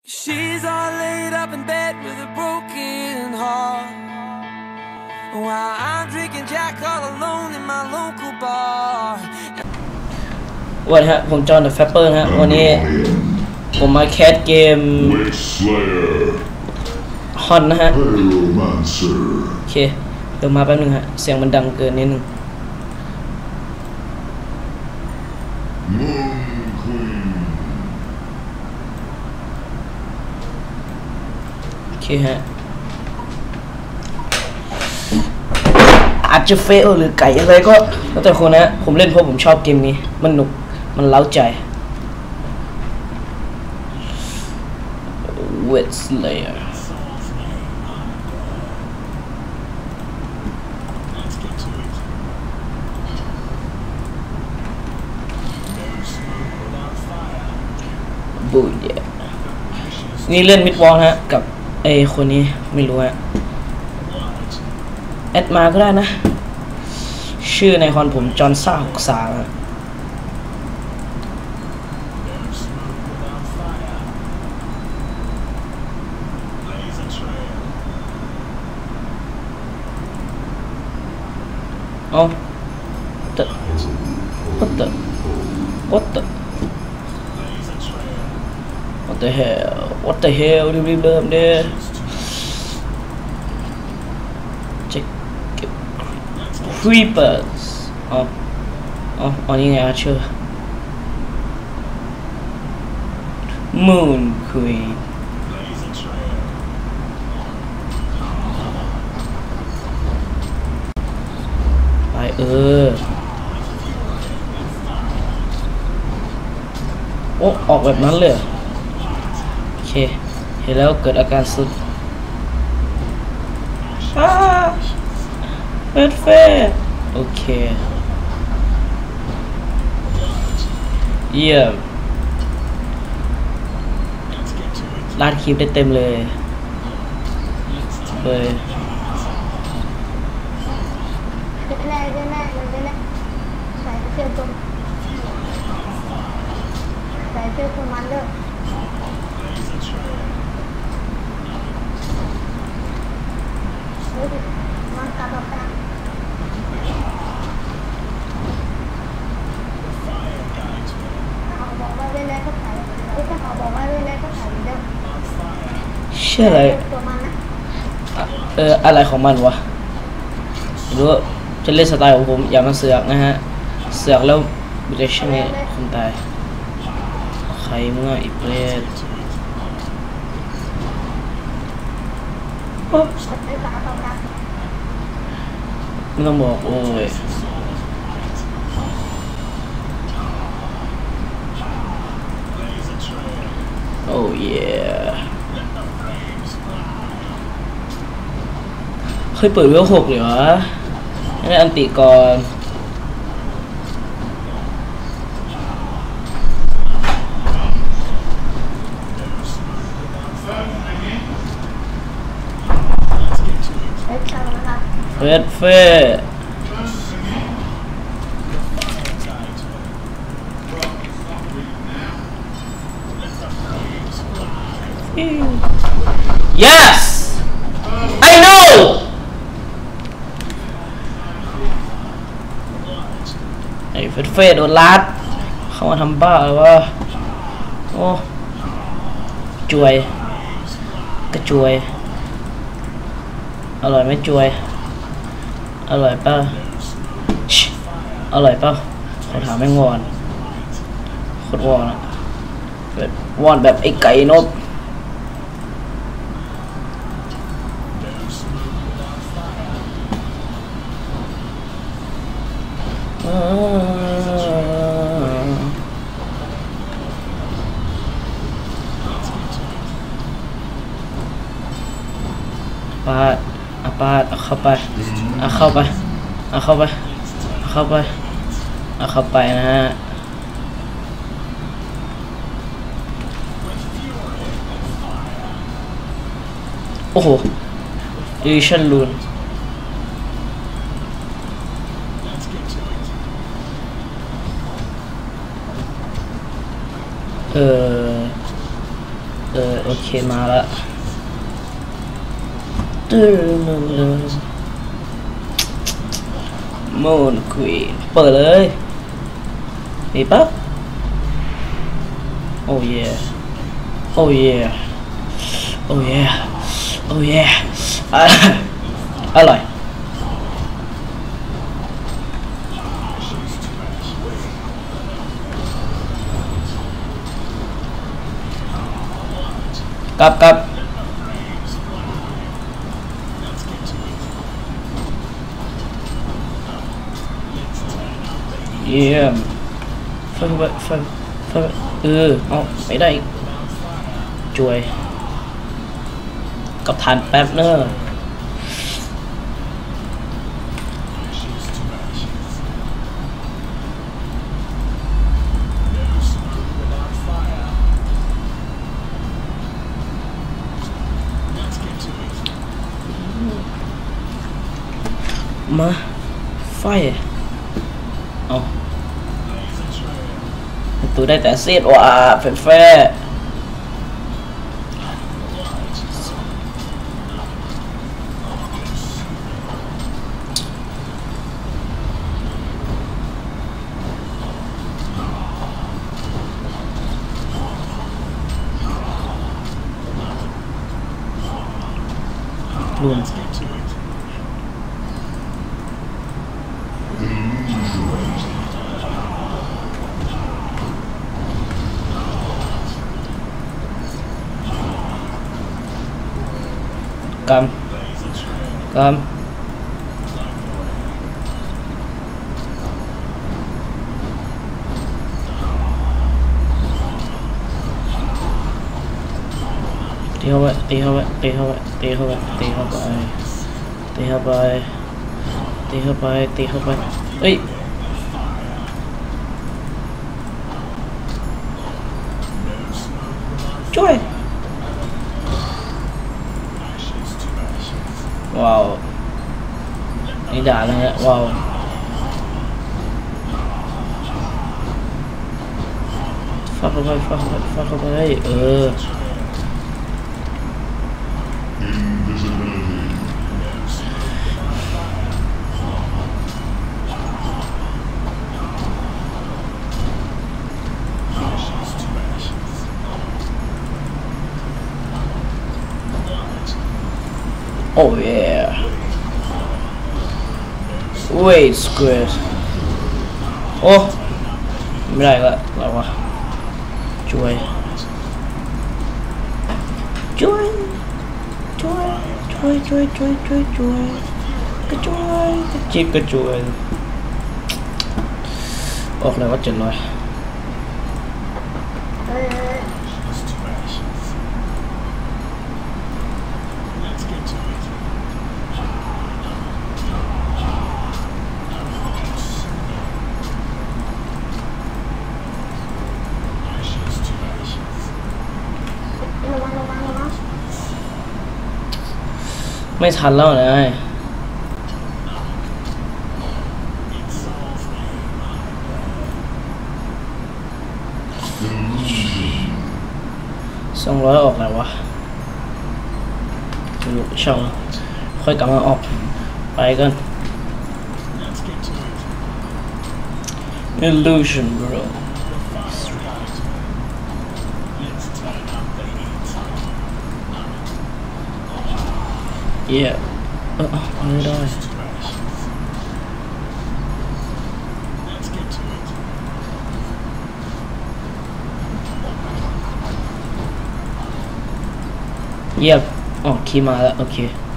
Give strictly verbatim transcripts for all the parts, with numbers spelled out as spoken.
She's all laid up in bed with a broken heart, while I'm drinking Jack all alone in my local bar. วันฮะผมจอห์นเดอะแฟปเปอร์ฮะวันนี้ผมมาแคสเกมฮอนนะฮะโอเคเดี๋ยวมาแป๊บนึงฮะเสียงมันดังเกินนิดนึงโอเคฮะอาจจะเฟลหรือไก่อะไรก็แล้วแต่คนนะผมเล่นเพราะผมชอบเกมนี้มันหนุกมันเล้าใจ Wet Slayer บูเย่นี่เล่นมิดวอลฮะกับไอ้คนนี้ไม่รู้ฮะแอดมาก็ได้นะชื่อในคอนผมจอห์นซ่าหกสามอ๋อ what the what the what the what the hell what the hell รีบๆเริ่มเด้อCreepers อ๋ออ๋ออ๋อนี่ไงอ่ะชื่อ Moon Queen ไปเออโอ้ออกแบบนั้นเลยโอเคเห็นแล้วเกิดอาการสุดอ้าเปิดเฟซโอเคเยี่ยมลาดคลิปได้เต็มเลยเลยแรกแรกเลยแรกใส่เสื้อตัวใส่เสื้อตัวมันเลยมันกระโดดไปเขาบอกว่าเล่นแล้วก็ใส่ไอ้ถ้าเขาบอกว่าเล่นแล้วก็ใส่เดิมเชื่ออะไรตัวมันนะเอออะไรของมันวะรู้จะเล่นสไตล์ของผมอย่ามาเสือกนะฮะเสือกแล้วบิดช่ไหมคนตายใครเมื่ออีเปรตไม่ต้องบอกโอ้ยโอ้ยเคยเปิดเวลหกเหรอให้อันติก่อนเฟดเฟดyes I know ไอ้เฟดเฟดโดนลัดเข้ามาทำบ้าเลยวะโอ้จวยกระจวยอร่อยไหมจวยอร่อยป่ะอร่อยป่ะเขาถามแม่งวอนโคตรวอนอะแบบวอนแบบไอ้ไก่นบปาดอาปาดเอาเข้าไปเอาเข้าไปเอาเข้าไปเอาเข้าไปเอาเข้าไปนะฮะโอ้โหดิวิชั่นลูนเออ เอออโอเคมาแล้วตื้อมือเลยมูนควีนเปิดเลยมีปะโอ้ยโอ้ยโอ้ยโอ้ยอร่อยกลับกลับเยี่ยมฟังไปฟังฟังเออเอาไม่ได้ช่วยกับทานแป๊บเนอะมาไฟเอาตัวได้แต่เสียดว่ะแฟร์แฟร์รวมกำกำตีเข้าไปตีเข้าไปตีเข้าไปตีเข้าไปตีเข้าไปตีเข้าไปตีเข้าไปตีเข้าไปเอ้ยช่วยว้าวนี่ด่าเลยฮะว้าวฟักเข้าไปฟักเข้าไปฟักเข้าไปเออโอ้ยเวทสเกรสโอ้ไม่ได้ละอะไรวะช่วยช่วยช่วยช่วยช่วยช่วยช่วยช่วยก็ช่วยก็จิบก็ช่วยออกเลยว่าเจ็ดร้อยไม่ทันแล้วนะสองร้อยออกแล้ววะช่องค่อยกลับมาออกไปกัน illusion bro yeah เออไม่ได้เยี่ยมอ๋อคีย์มาแล้วโอเค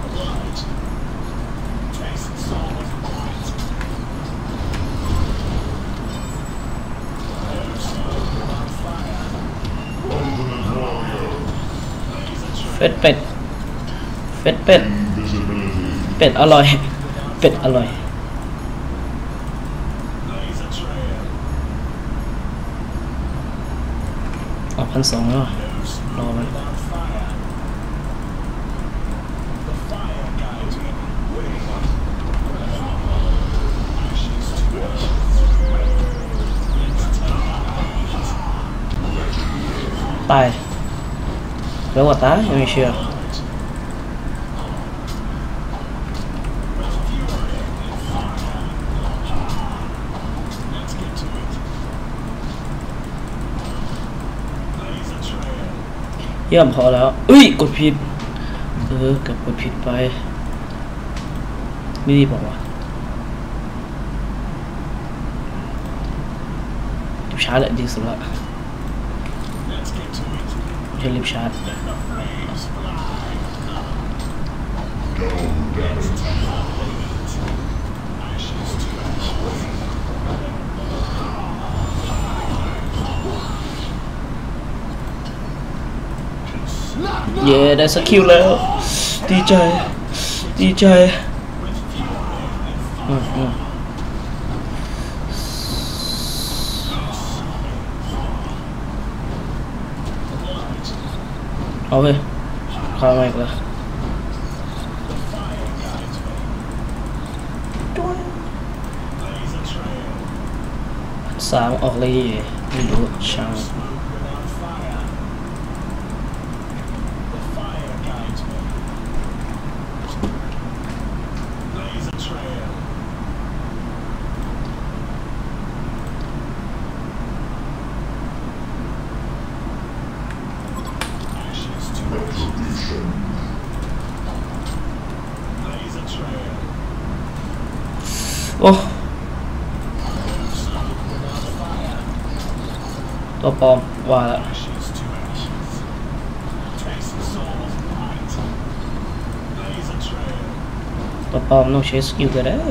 เฟสเป็ดเฟสเป็ดเป็ดอร่อยเป็ดอร่อยออกพันสองแล้วรอมันตายแล้วว่าตายไม่เชื่อเยี่ยมพอแล้วอุ้ยกดผิดเออกับกดผิดไปไม่ดีบอกว่าลิฟชาร์จแหละดีสุดละไม่ใช่ลิฟชาร์จเย้ได้สกิลแล้วดีใจดีใจอืมอืมเอาไปข้าวมาอีกแล้วสามออกเลยไม่รู้ช่างโอ้ตัวปลอมว่าแล้วตัวปลอมต้องใช้สกิลก็ได้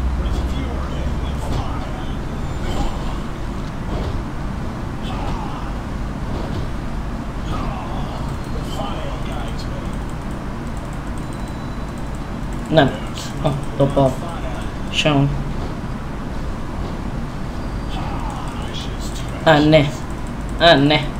นั่นอ๋อตัวปลอมช่างอ่านแน่อ่านแน่